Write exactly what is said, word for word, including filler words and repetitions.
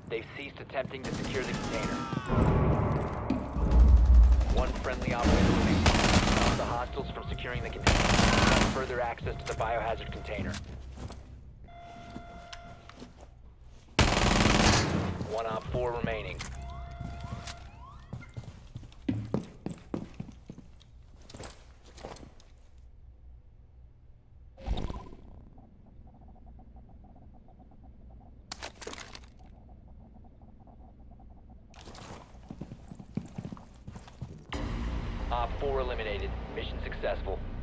They've ceased attempting to secure the container. One friendly operator remains. Stop the hostiles from securing the container. Have further access to the biohazard container. One op four remaining. Op four eliminated. Mission successful.